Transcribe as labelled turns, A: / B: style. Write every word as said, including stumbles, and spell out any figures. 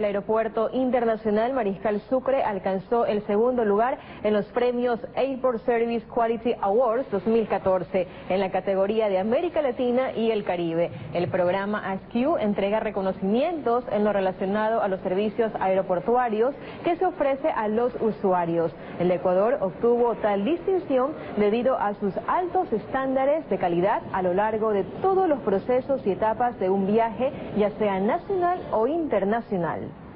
A: el Aeropuerto Internacional Mariscal Sucre alcanzó el segundo lugar en los premios Airport Service Quality Awards dos mil catorce en la categoría de América Latina y el Caribe. El programa A S Q entrega reconocimientos en lo relacionado a los servicios aeroportuarios que se ofrece a los usuarios. El Ecuador obtuvo tal distinción debido a sus altos estándares de calidad a lo largo de todos los procesos y etapas de un viaje, ya sea nacional o internacional.